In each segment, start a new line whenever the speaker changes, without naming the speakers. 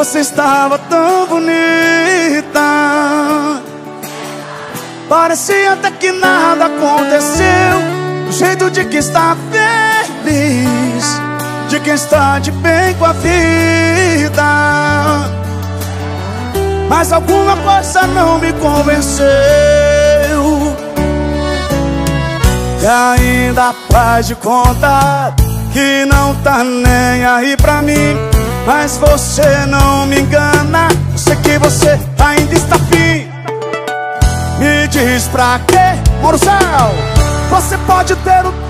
Você estava tão bonita, parecia até que nada aconteceu. Do jeito de quem está feliz, de quem está de bem com a vida. Mas alguma coisa não me convenceu. E ainda faz de conta que não tá nem aí pra mim. Mas você não me engana, eu sei que você ainda está afim. Me diz pra quê, moro céu? Você pode ter o...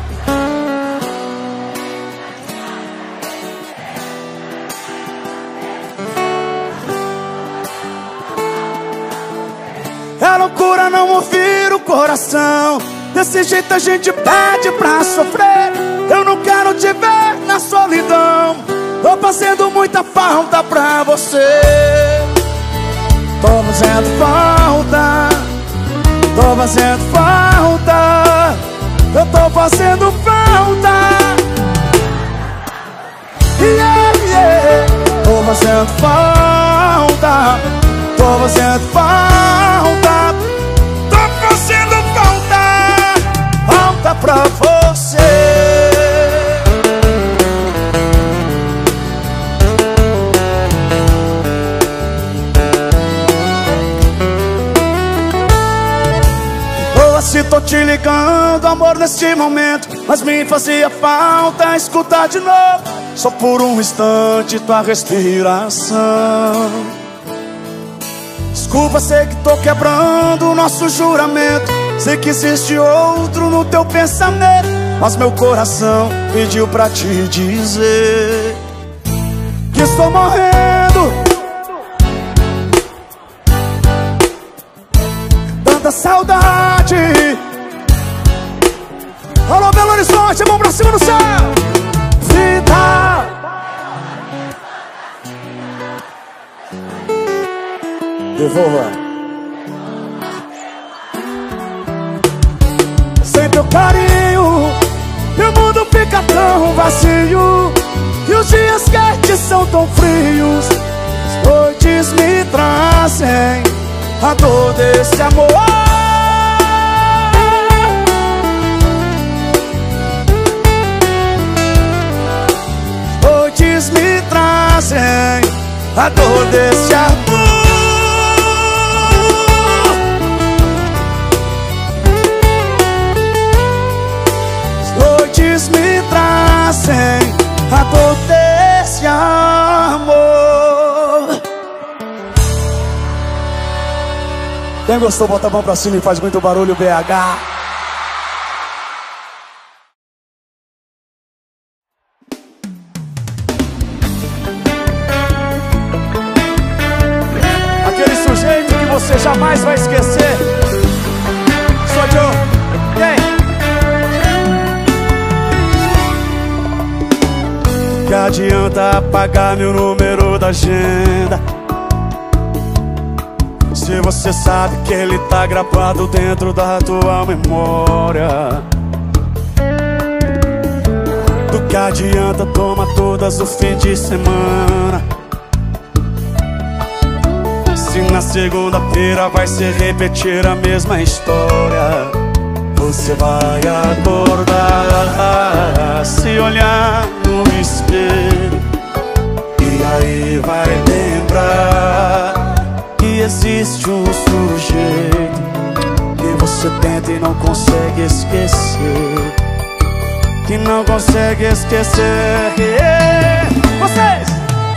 É loucura não ouvir o coração. Desse jeito a gente pede pra sofrer. Eu não quero te ver na solidão. Tô fazendo muita falta pra você. Tô fazendo falta. Tô fazendo falta. Eu tô fazendo falta. Yeah, yeah. Tô fazendo falta. Tô fazendo falta. Tô fazendo falta. Falta pra você. Se tô te ligando, amor, neste momento, mas me fazia falta escutar de novo, só por um instante, tua respiração. Desculpa, sei que tô quebrando o nosso juramento. Sei que existe outro no teu pensamento, mas meu coração pediu pra te dizer que estou morrendo. Tanta saudade. Alô, Belo Horizonte, mão pra cima no céu. Vida. Devolva. Sem teu carinho, meu mundo fica tão vazio. E os dias quentes são tão frios. As noites me trazem a dor desse amor. As noites me trazem a dor desse amor. As noites me trazem a dor desse amor. Quem gostou, bota a mão pra cima e faz muito barulho, BH. Aquele sujeito que você jamais vai esquecer. Sou Joe. Quem? Que adianta apagar meu número da agenda, se você sabe que ele tá gravado dentro da tua memória? Do que adianta tomar todas o fim de semana, se na segunda-feira vai se repetir a mesma história? Você vai acordar, se olhar no espelho, e aí vai lembrar que existe um sujeito que você tenta e não consegue esquecer, que não consegue esquecer. Vocês!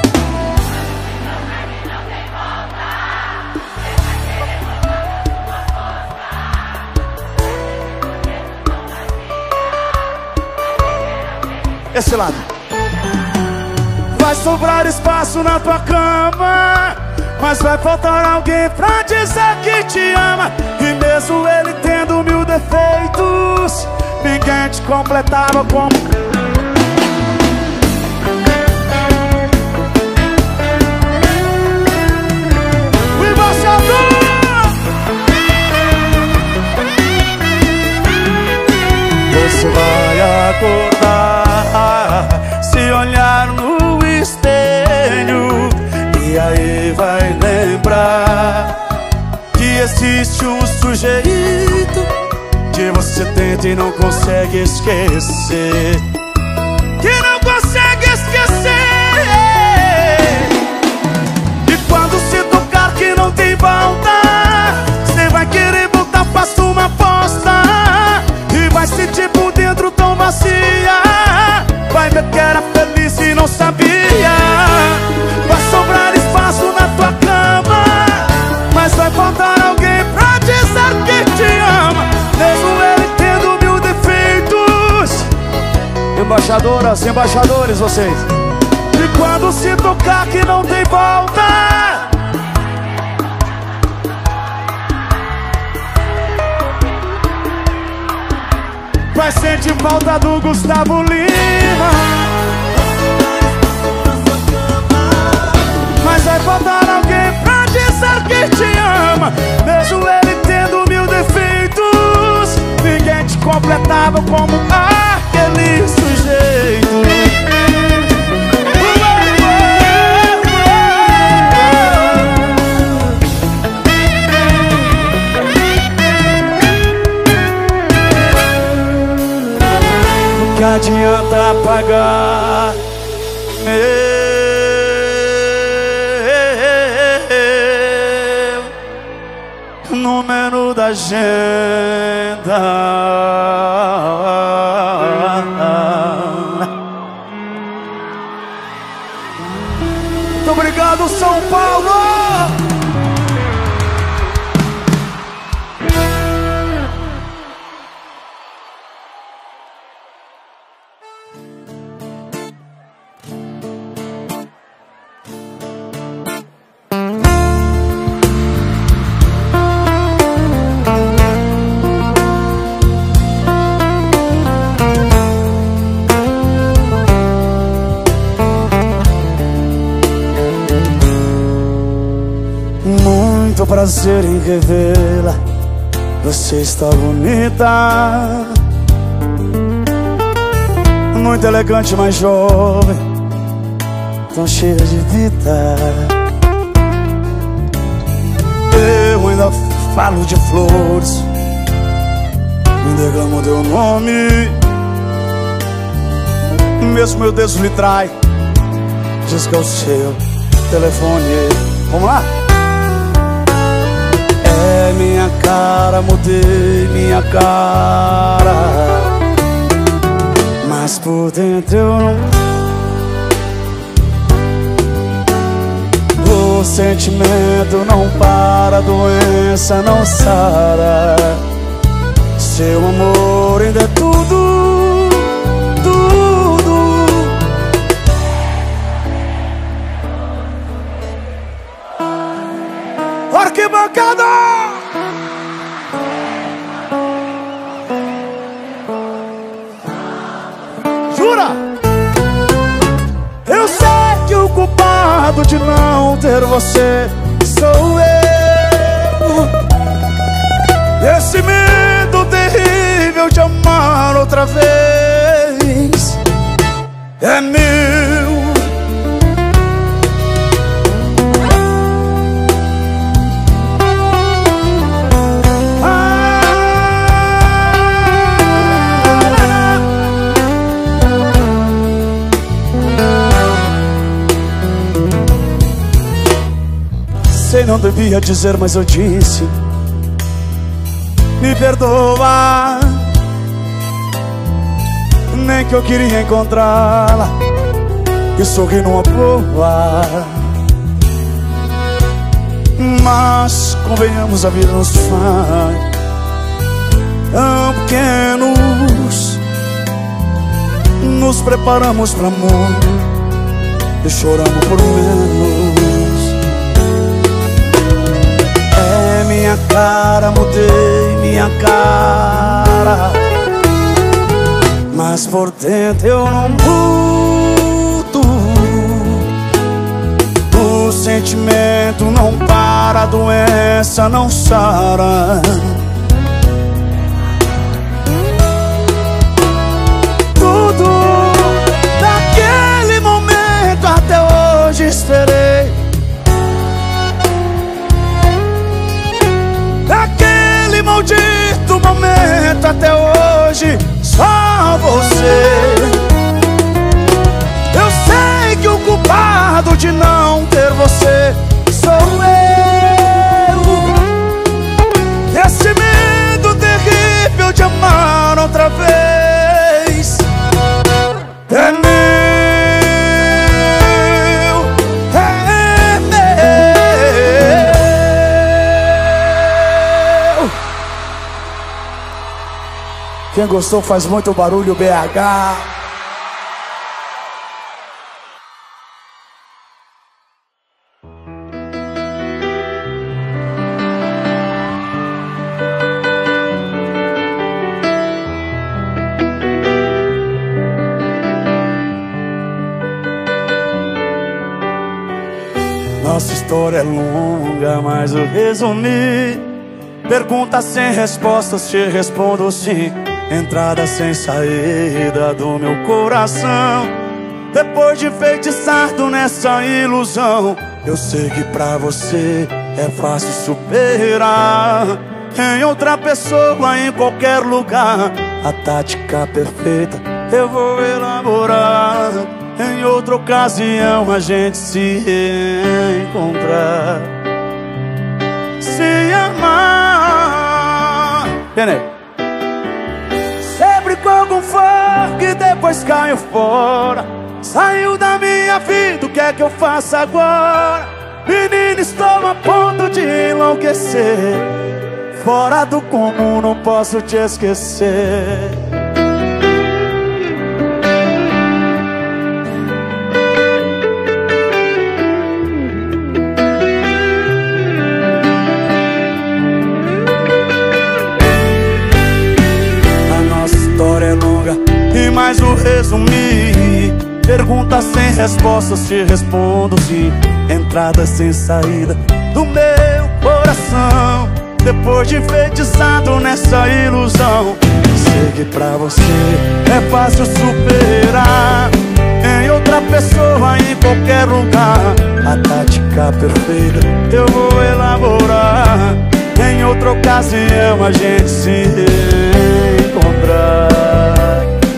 Esse lado. Vai sobrar espaço na tua cama, mas vai faltar alguém pra dizer que te ama. E mesmo ele tendo 1000 defeitos, ninguém te completava como... O embaixador! Você vai acordar, se olhar no espelho, e existe um sujeito que você tenta e não consegue esquecer, que não consegue esquecer. E quando se tocar que não tem volta, você vai querer voltar, faça uma aposta e vai sentir por dentro tão vazia. Vai ver que era feliz e não sabia. Vai sobrar espaço na tua cama, mas vai faltar alguém pra dizer que te ama, mesmo ele tendo mil defeitos. Embaixadoras, embaixadores, vocês. E quando se tocar que não tem volta, vai sentir falta do Gustavo Lima, mas vai faltar alguém pra dizer que te ama, mesmo ele tendo mil defeitos. Ninguém te completava como aquele sujeito. Não que adianta apagar número da agenda. Muito obrigado, São Paulo! Muito prazer em revê-la, você está bonita, muito elegante, mais jovem, tão cheia de vida. Eu ainda falo de flores, me declamo teu nome, mesmo meu Deus lhe trai, diz que é o seu telefone. Vamos lá? É minha cara, mudei minha cara, mas por dentro eu não. O sentimento não para, a doença não sara. Seu amor ainda é tudo, tudo. Arquibancada! Jura? Eu sei que o culpado de não ter você sou eu. Esse medo terrível de amar outra vez é meu. Sei, não devia dizer, mas eu disse. Me perdoa, nem que eu queria encontrá-la e sorrir numa boa. Mas convenhamos, a vida nos faz tão pequenos. Nos preparamos para amor e choramos por menos. É minha cara, mudei minha cara, mas por dentro eu não mudo. O sentimento não para, a doença não sara. Tudo daquele momento até hoje esperei. só você. Eu sei que o culpado de não ter você sou eu. Esse medo terrível de amar outra vez é meu, é meu. Quem gostou faz muito barulho, BH. Nossa história é longa, mas eu resumi. Perguntas sem respostas, te respondo sim. Entrada sem saída do meu coração. Depois de feitiçado nessa ilusão, eu sei que pra você é fácil superar. Em outra pessoa, em qualquer lugar, a tática perfeita eu vou elaborar. Em outra ocasião a gente se reencontrar, se amar. Sempre com algum fogo e depois caiu fora. Saiu da minha vida, o que é que eu faço agora? Menina, estou a ponto de enlouquecer. Fora do comum, não posso te esquecer. Mas o resumir, perguntas sem respostas, te respondo sim. Entrada sem saída do meu coração. Depois de feitiçado nessa ilusão, sei que pra você é fácil superar. Em outra pessoa, em qualquer lugar, a tática perfeita eu vou elaborar. Em outra ocasião a gente se reencontrar.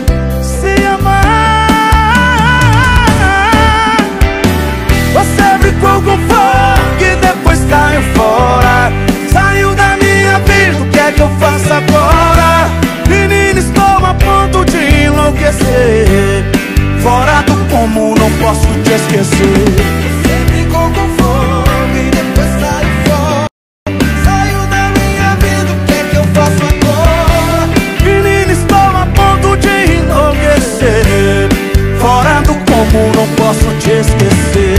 Você brincou com fogo e depois caiu fora. Saiu da minha vida, o que é que eu faço agora? Menina, estou a ponto de enlouquecer. Fora do comum, não posso te esquecer. Você brincou com fogo e depois caiu fora. Saiu da minha vida, o que é que eu faço agora? Menina, estou a ponto de enlouquecer. Fora do comum, não posso te esquecer.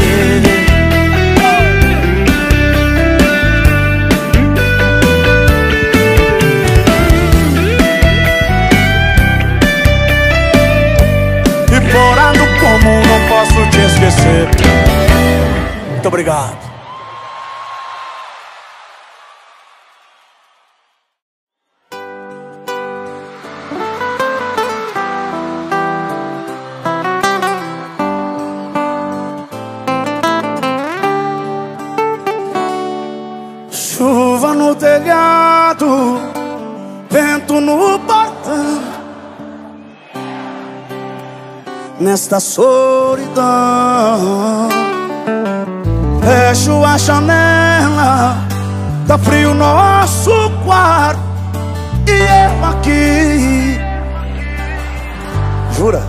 E fora do comum, não posso te esquecer. Muito obrigado. Chuva no telhado, vento no portão. Nesta solidão, fecho a janela, tá frio nosso quarto. E eu aqui, jura?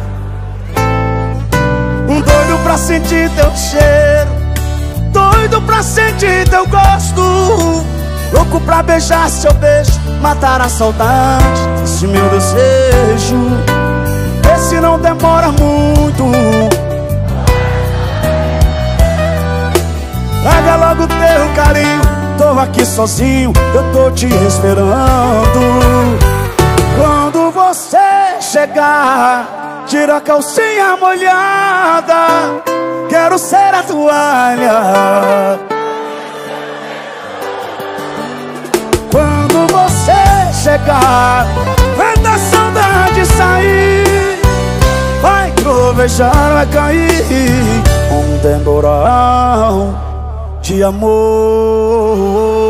Doido pra sentir teu cheiro, doido pra sentir teu gosto, louco pra beijar seu beijo, matar a saudade desse meu desejo. Vê se não demora muito, traga logo teu carinho. Tô aqui sozinho, eu tô te esperando. Quando você chegar, tira a calcinha molhada, quero ser a toalha. Quando você chegar, vendo a saudade sair, vai trovejar, vai cair um temporal de amor.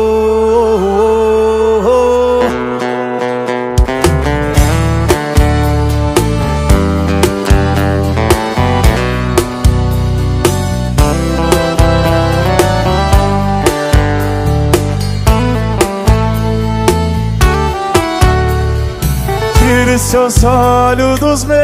seus olhos dos meus.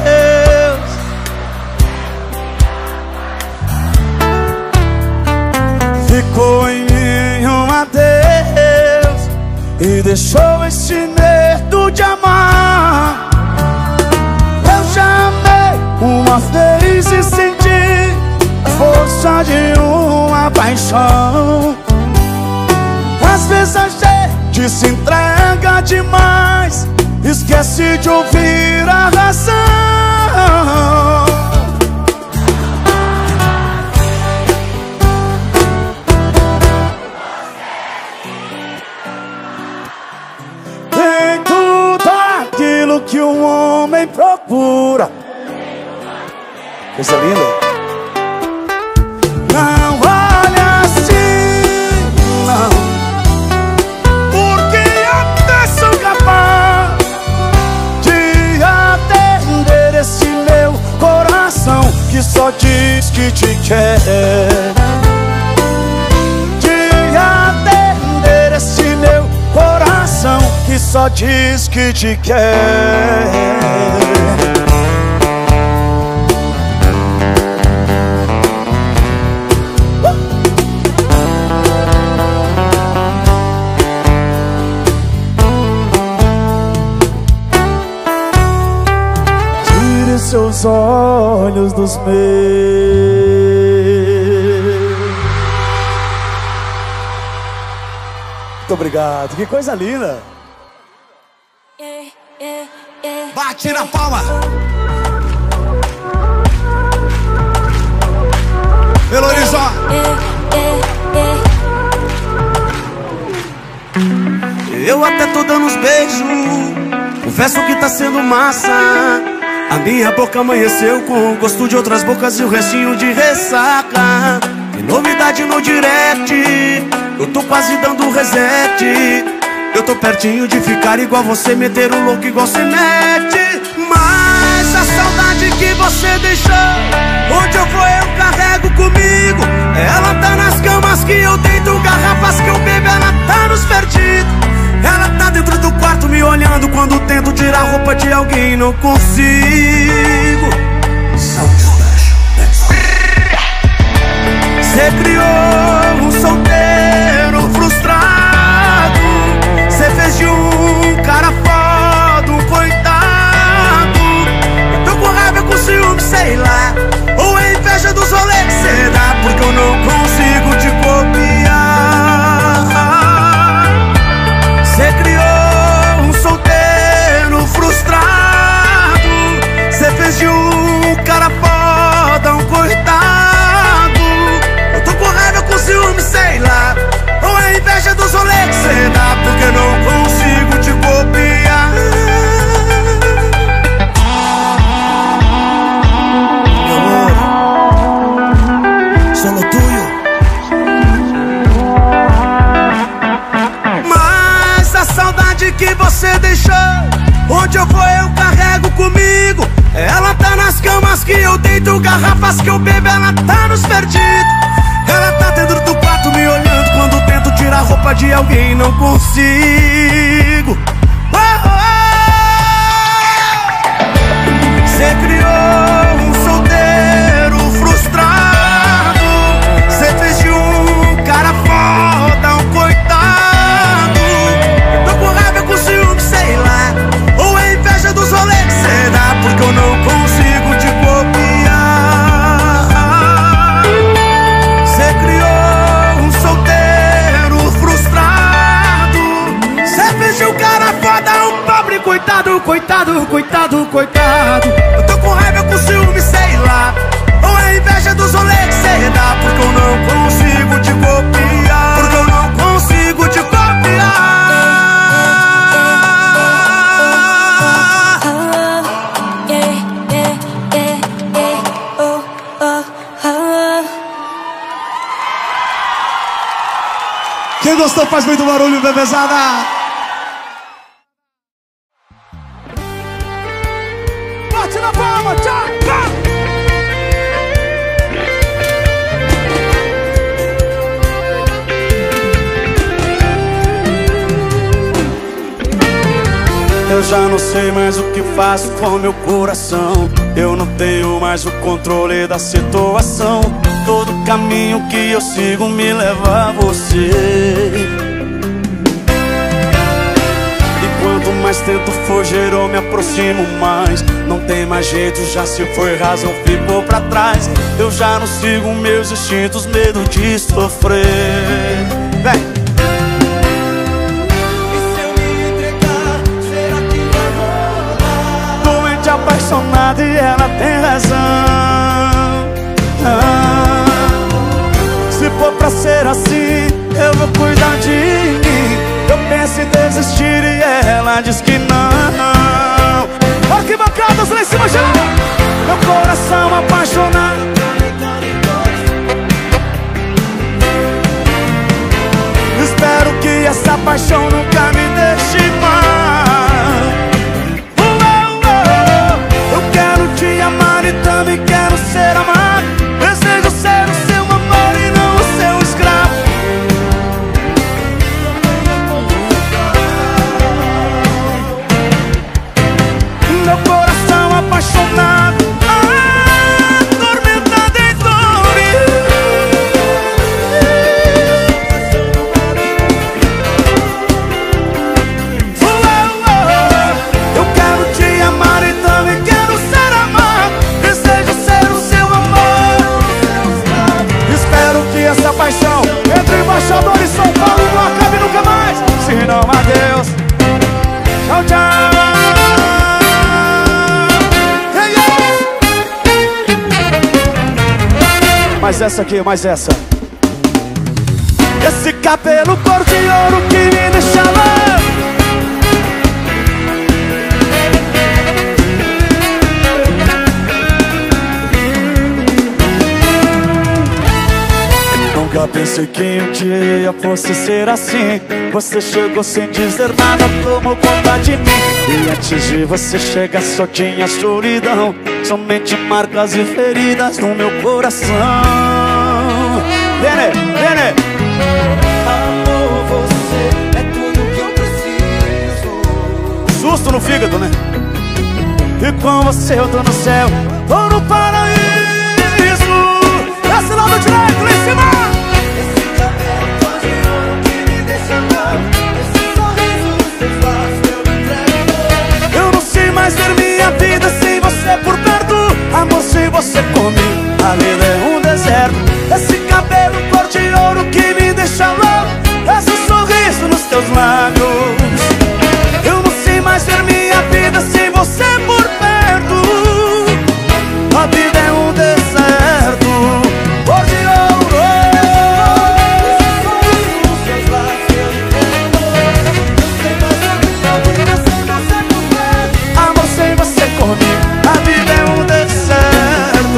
Ficou em mim um adeus e deixou este medo de amar. Eu já amei uma vez e senti a força de uma paixão. Às vezes a gente se entrega demais, esquece de ouvir a razão. Tem tudo aquilo que um homem procura. Coisa linda. Não olha assim, não, porque até sou capaz de atender esse meu coração que só diz que te quer. De atender esse meu coração que só diz que te quer. Tire seus olhos dos meus. Muito obrigado, que coisa linda.
Bate na palma. Belo Horizonte. Eu até tô dando uns beijos, confesso que tá sendo massa. A minha boca amanheceu com o gosto de outras bocas e o restinho de ressaca. Tem novidade no direct, eu tô quase dando reset. Eu tô pertinho de ficar igual você, meter o louco igual você mete. Mas a saudade que você deixou, onde eu vou eu carrego comigo. Ela tá nas camas que eu deito, garrafas que eu bebo, ela tá nos perdidos. Ela tá dentro do quarto me olhando quando tento tirar a roupa de alguém e não consigo. Cê criou um solteiro frustrado, cê fez de um cara foda um coitado. Eu tô com raiva, com ciúme, sei lá, ou é inveja dos rolês que cê dá, porque eu não consigo te copiar. Cê criou um solteiro frustrado, cê fez de um cara foda um coitado. Eu tô com raiva, com ciúme, sei lá, ou é inveja dos rolês que cê dá, porque eu não consigo te copiar. Meu amor, solo tuyo. Mas a saudade que você deixou, onde eu vou eu carrego comigo. Ela tá nas camas que eu deito, garrafas que eu bebo, ela tá nos perdidos. Ela tá dentro do quarto me olhando quando tento tirar a roupa de alguém e não consigo. Cê criou um solteiro frustrado, cê fez de um cara foda um coitado. Eu tô com raiva, com ciúme, sei lá, ou é inveja dos rolês que cê dá, porque eu não consigo te copiar. Cê criou um solteiro frustrado, cê fez de um cara foda um pobre coitado, coitado, coitado, coitado. Eu tô com raiva, com ciúme, sei lá, ou é inveja dos rolês que cê dá, porque eu não consigo te copiar, porque eu não consigo te copiar.
Quem gostou faz muito barulho, bebezada. Bate na palma, tchau, tchau. Eu já não sei mais o que faço com meu coração. Eu não tenho mais o controle da situação. Todo caminho que eu sigo me leva a você. E quanto mais tento fugir eu me aproximo mais. Não tem mais jeito, já se foi, razão ficou pra trás. Eu já não sigo meus instintos, medo de sofrer. Vem! Apaixonada e ela tem razão. Se for pra ser assim, eu vou cuidar de mim. Eu penso em desistir e ela diz que não. Arquibancadas lá em cima já. Meu coração apaixonado. Espero que essa paixão nunca me deixe mal. Te amar e também quero ser amado. Desejo ser o seu amor e não o seu escravo. Meu coração apaixonado, atormentado em dores. Eu quero te amar e também quero ser amado. Desejo ser o seu amor. Espero que essa paixão entre embaixador e São Paulo não acabe nunca mais. Se não, adeus. Tchau, tchau. Hey, yeah. Mais essa aqui, mais essa. Esse cabelo cor de ouro que me deixa louco. Nunca pensei que um dia fosse ser assim. Você chegou sem dizer nada, tomou conta de mim. E antes de você chegar só tinha solidão, somente marcas e feridas no meu coração. Vene, vene.
Amor, você é tudo que eu preciso.
Susto no fígado, né? E com você eu tô no céu, tô no paraíso. Esse lado direito, lá em cima. Mas ver minha vida sem você por perto. Amor, sem você comigo, a vida é um deserto. Esse cabelo cor de ouro que me deixa louco. Esse sorriso nos teus lábios. Eu não sei mais ver minha vida sem você por perto. A vida é um deserto. Cor de ouro. A vida é um deserto.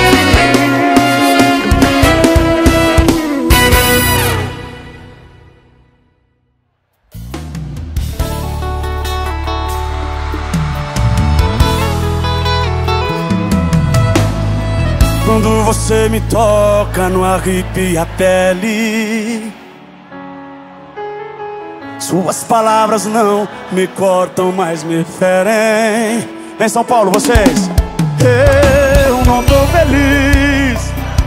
Quando você me toca, não arrepia a pele. Suas palavras não me cortam, mas me ferem. Vem São Paulo, vocês. Eu não tô feliz.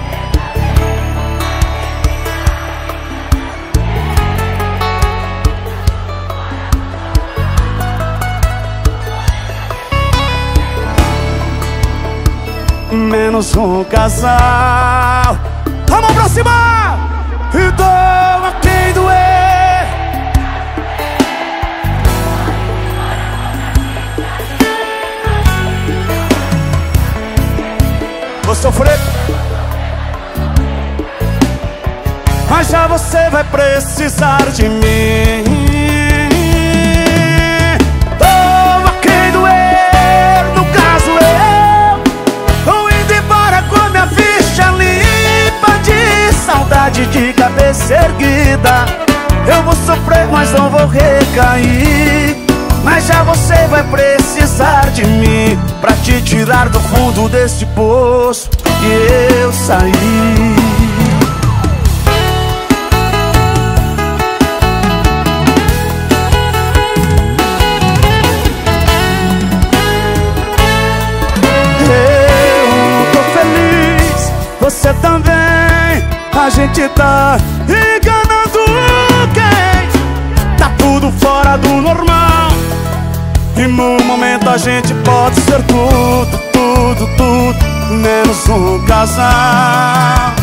Menos um casal. Vamos pra cima! E dou a quem doer. Vou sofrer, mas já você vai precisar de mim. Tô a quem doer, no caso eu tô indo embora com minha ficha limpa de saudade de cabeça erguida. Eu vou sofrer, mas não vou recair. Mas já você vai precisar de mim pra te tirar do fundo desse poço que eu saí. tá enganando quem tá tudo fora do normal. E no momento a gente pode ser tudo, tudo, tudo, menos um casal.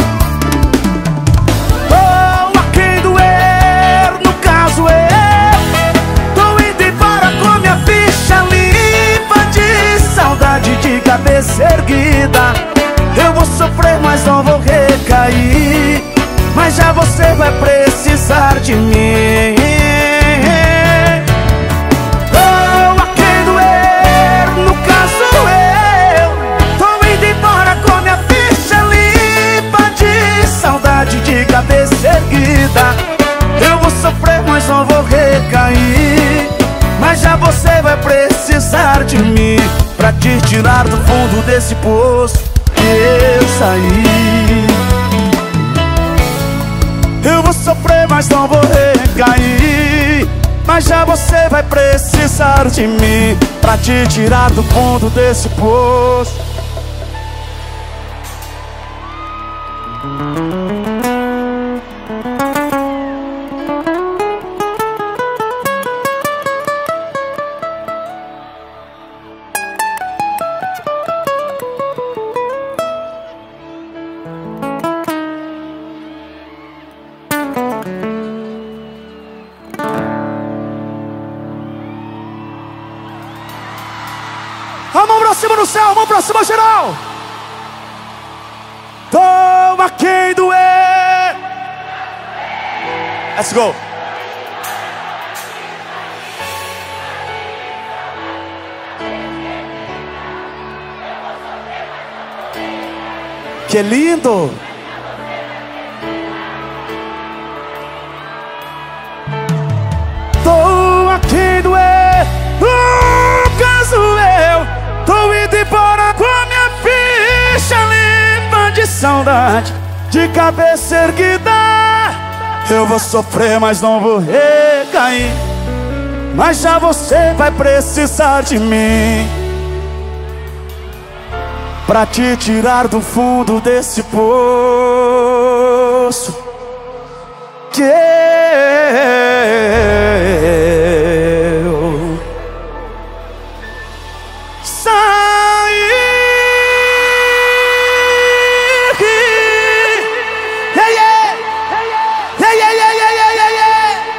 Oh, a quem doer, no caso eu tô indo embora com minha ficha limpa de saudade, de cabeça erguida. Eu vou sofrer, mas não vou recair. Mas já você vai precisar de mim. Oh, a quem doer, no caso eu tô indo embora com minha ficha limpa de saudade, de cabeça erguida. Eu vou sofrer, mas não vou recair. Mas já você vai precisar de mim pra te tirar do fundo desse poço que eu saí. Eu vou sofrer, mas não vou recair. Mas já você vai precisar de mim pra te tirar do fundo desse poço. A mão pra cima no céu, a mão pra cima geral. Toma quem doer. Let's go. Que lindo. Toma quem doer. No caso eu tô indo embora com a minha ficha limpa de saudade, de cabeça erguida. Eu vou sofrer, mas não vou recair. Mas já você vai precisar de mim pra te tirar do fundo desse poço que eu saí. Yeah, yeah. Yeah, yeah, yeah, yeah, yeah, yeah, yeah.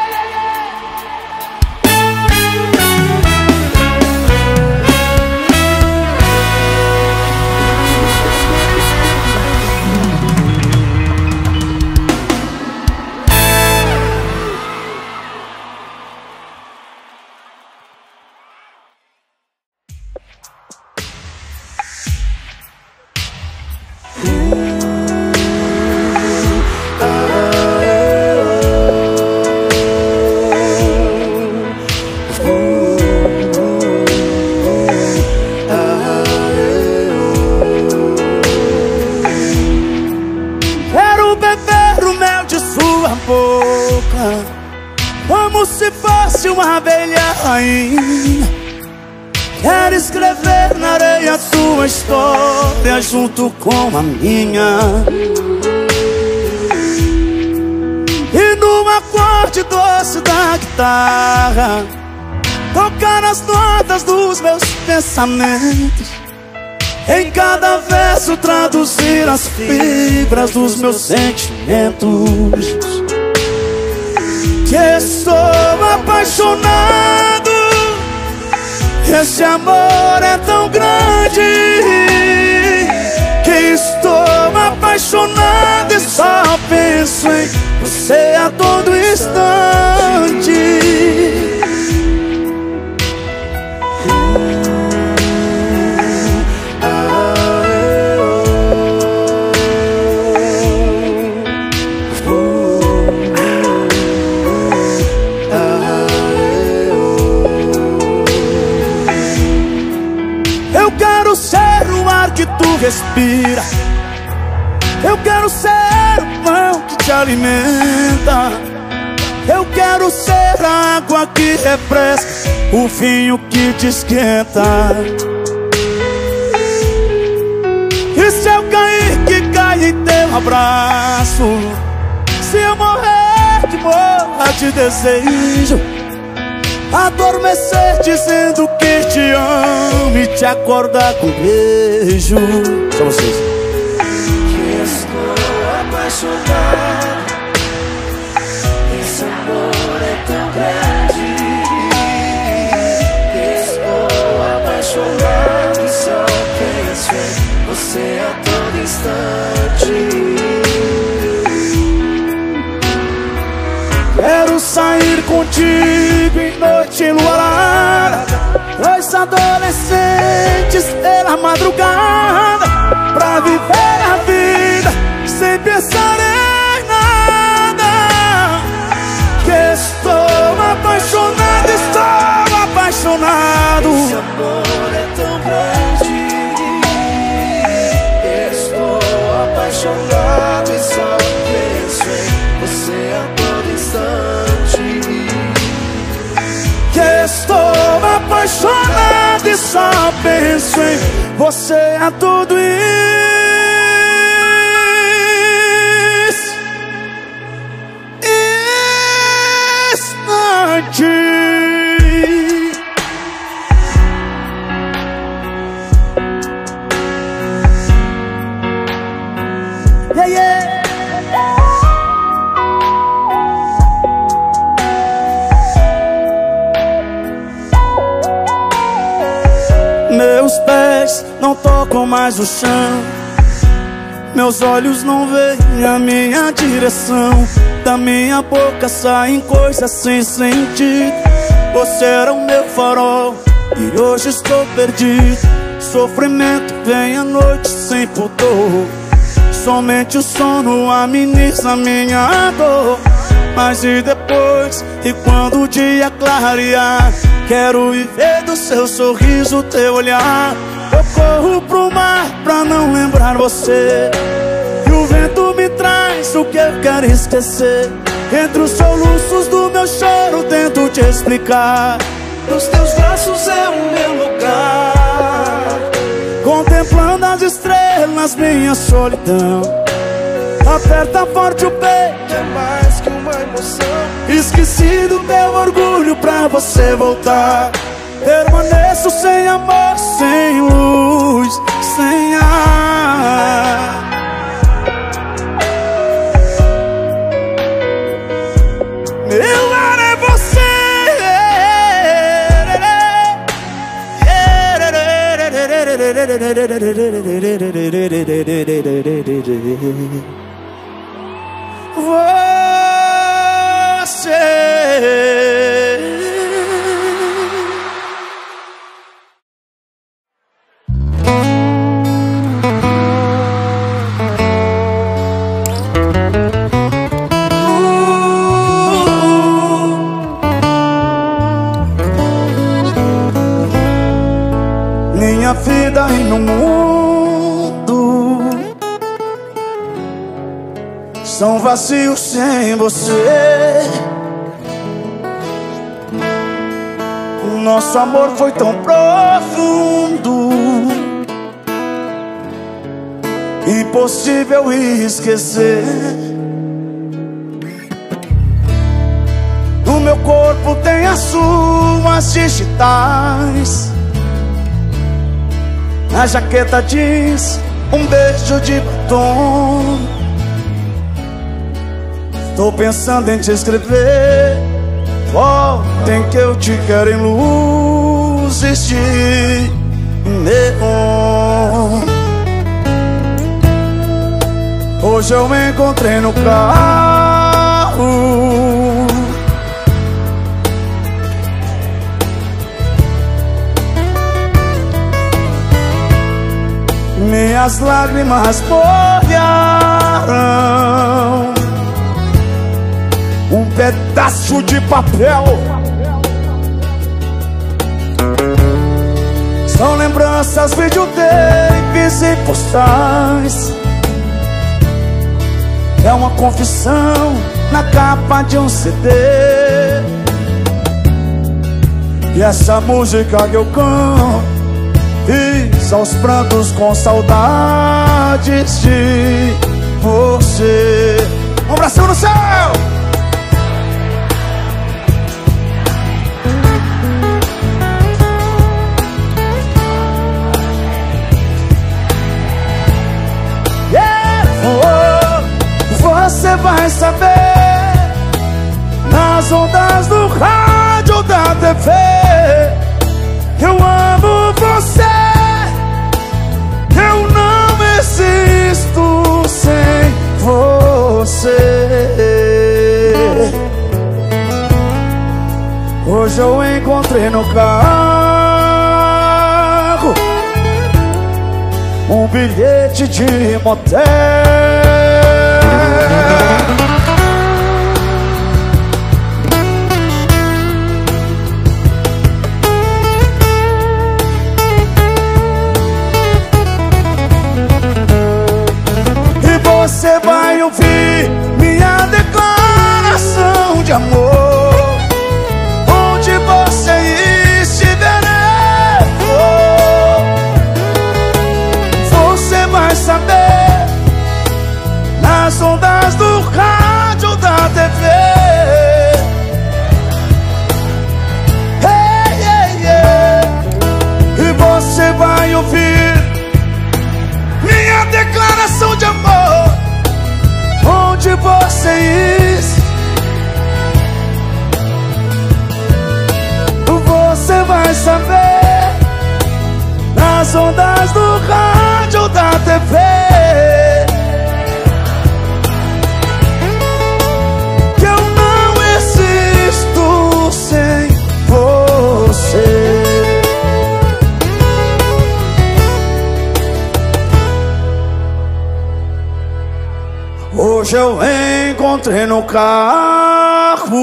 Como se fosse uma abelha rainha. Quero escrever na areia tua história junto com a minha. E no acorde doce da guitarra tocar as notas dos meus pensamentos. Em cada verso traduzir as fibras dos meus sentimentos. Que estou apaixonado, esse amor é tão grande. Que estou apaixonado e só penso em você a todo instante. Eu quero ser o ar que tu respira. Eu quero ser o pão que te alimenta. Eu quero ser a água que refresca, o vinho que te esquenta. E se eu cair, que caia em teu abraço. Se eu morrer de desejo, adormecer dizendo que te amo e te acordar com beijo. Só vocês.
Que estou apaixonado, esse amor é tão grande. Que estou apaixonado e só penso em você a todo instante.
Quero sair contigo em noite enluarada, dois adolescentes pela madrugada, pra viver a vida sem pensar em nada. Que estou apaixonado, estou apaixonado.
Esse amor é tão grande. Estou apaixonado e só penso em você a todo instante.
Que estou apaixonado e só penso em você a todo instante. Yeah, yeah. Meus pés não tocam mais o chão, meus olhos não veem a minha direção. Da minha boca saem coisas sem sentido. Você era o meu farol e hoje estou perdido. Sofrimento vem à noite sem pudor, somente o sono ameniza minha dor. Mas e depois, e quando o dia clarear, quero viver do seu sorriso, teu olhar. Eu corro pro mar pra não lembrar você, e o vento me traz o que eu quero esquecer. Entre os soluços do meu choro tento te explicar.
Nos teus braços é o meu lugar,
contemplando as estrelas, minha solidão. Aperta forte o peito,
é mais que uma emoção.
esqueci do teu orgulho pra você voltar. Permaneço sem amor, sem luz, sem ar. Meu ar é você. Minha vida e no mundo são vazios sem você. O nosso amor foi tão profundo, impossível esquecer. No meu corpo tem as suas digitais, na jaqueta diz um beijo de batom. Tô pensando em te escrever, voltem que eu te quero em luzes de neon. Hoje eu me encontrei no carro, minhas lágrimas molharam um pedaço de papel. São lembranças, videotapes e postais. É uma confissão na capa de um CD. E essa música que eu canto fiz aos prantos com saudades de você. Um abração no céu. Você vai saber nas ondas do rádio ou da TV. Eu amo você. Eu não existo sem você. Hoje eu encontrei no carro um bilhete de motel. E você vai ouvir minha declaração de amor. Onde você estiver, você vai saber nas ondas do rádio ou da TV. Hey, hey, hey. E você vai ouvir minha declaração de amor. Onde você está, você vai saber nas ondas do rádio ou da TV. Que eu não existo sem você. Hoje eu encontrei no carro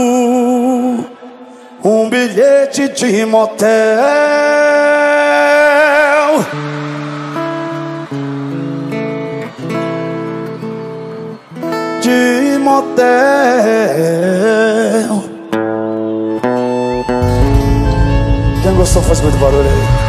um bilhete de motel. De motel. Quem gostou faz muito barulho aí.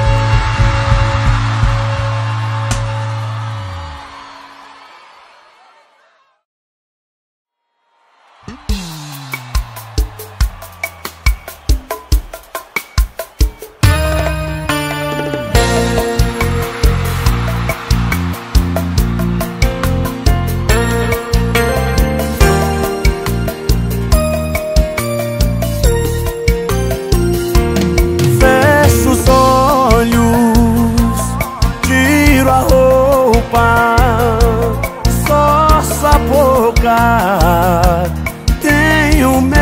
Tenho mel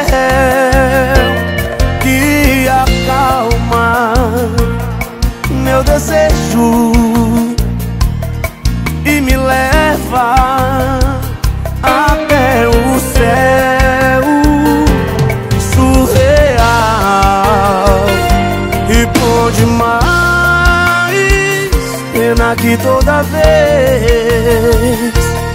que acalma meu desejo e me leva até o céu surreal. E bom demais, pena que toda vez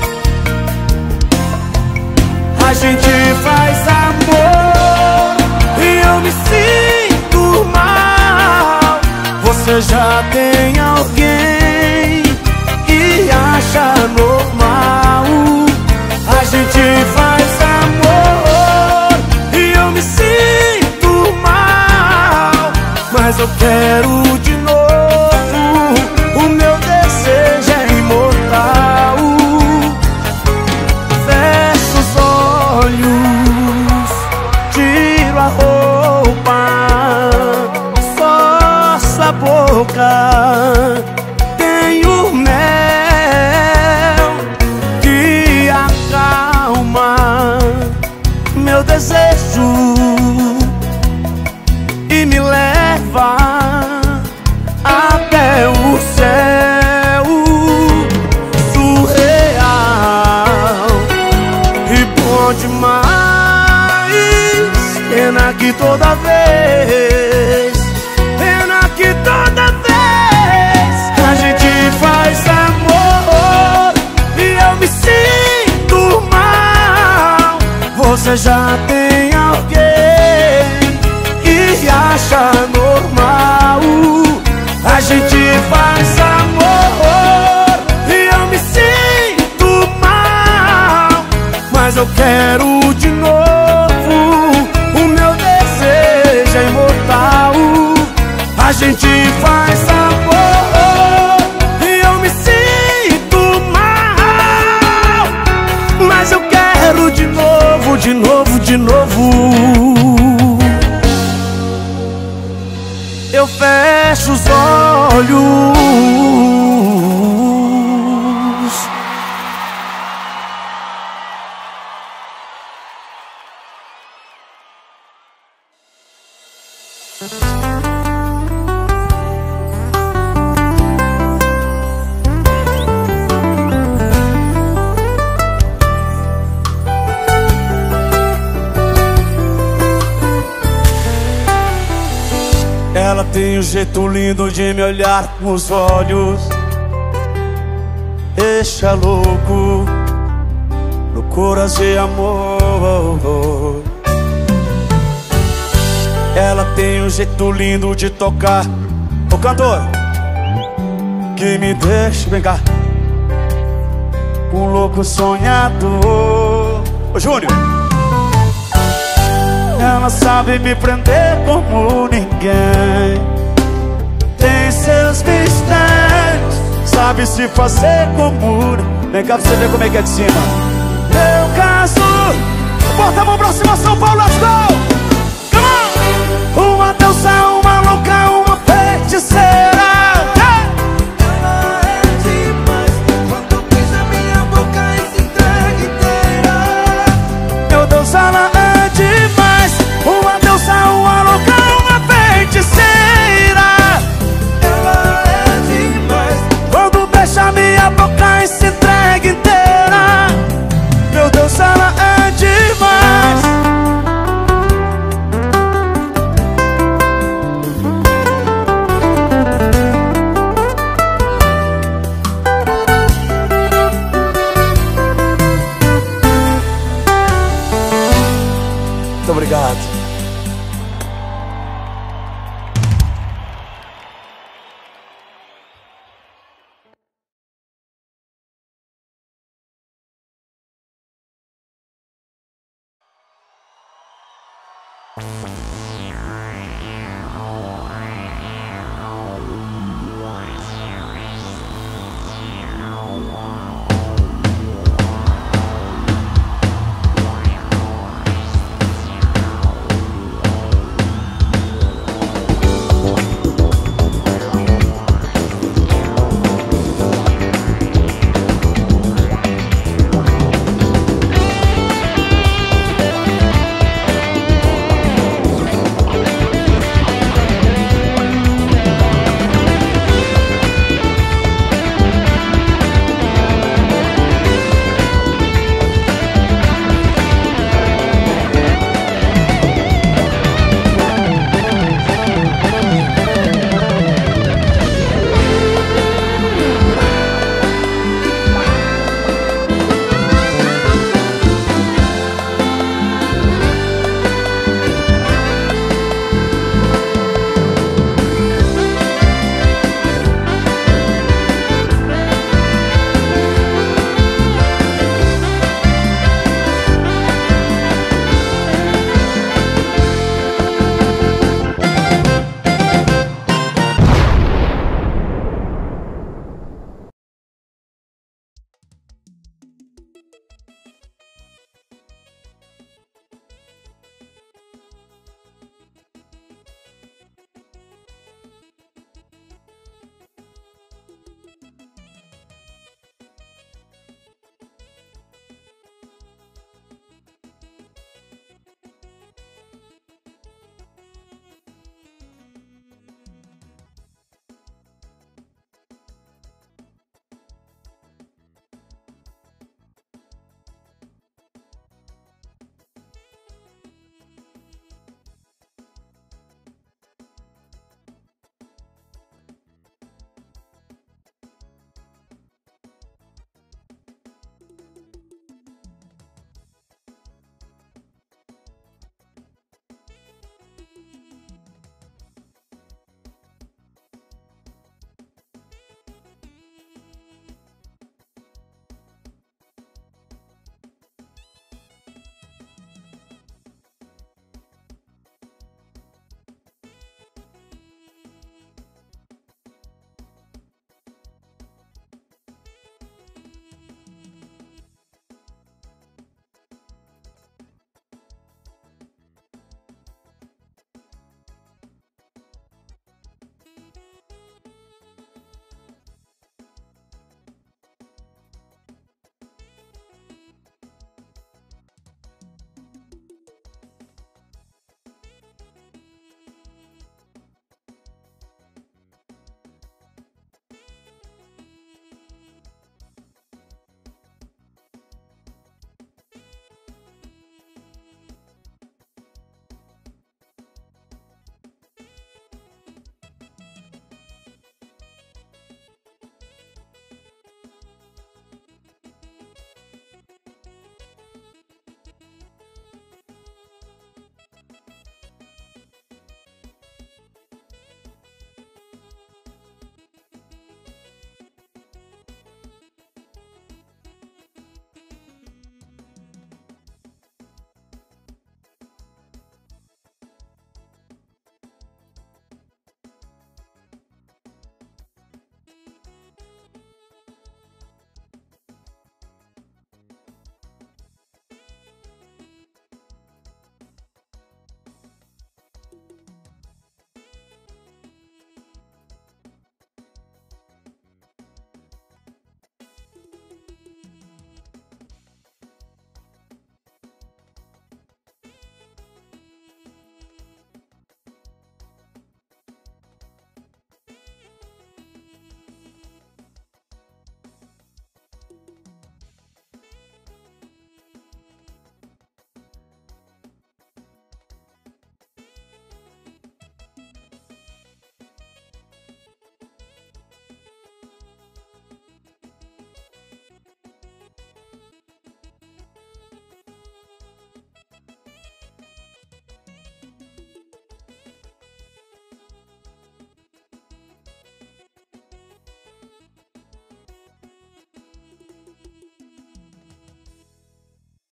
a gente faz amor e eu me sinto mal. Você já tem alguém e acha normal. A gente faz amor e eu me sinto mal, mas eu quero de novo. O meu desejo é imortal. Tiro a roupa, só essa boca. Tenho mel que acalma meu desejo e me leva até o céu surreal. E bom demais, pena que toda vez, pena que toda vez a gente faz amor e eu me sinto mal. Você já tem alguém e acha normal. A gente faz amor e eu me sinto mal, eu quero de novo. O meu desejo é imortal. A gente faz amor e eu me sinto mal, mas eu quero de novo, de novo, de novo. Eu fecho os olhos. Ela tem um jeito lindo de me olhar nos olhos. Deixa louco, loucuras de amor. Ela tem um jeito lindo de tocar. Ô cantor, que me deixa, vem cá, um louco sonhador. Ô Júnior, ela sabe me prender como ninguém. Tem seus mistérios, sabe se fazer como... Vem cá pra você ver como é que é de cima. Meu caso, bota a mão pra cima, São Paulo, let's go!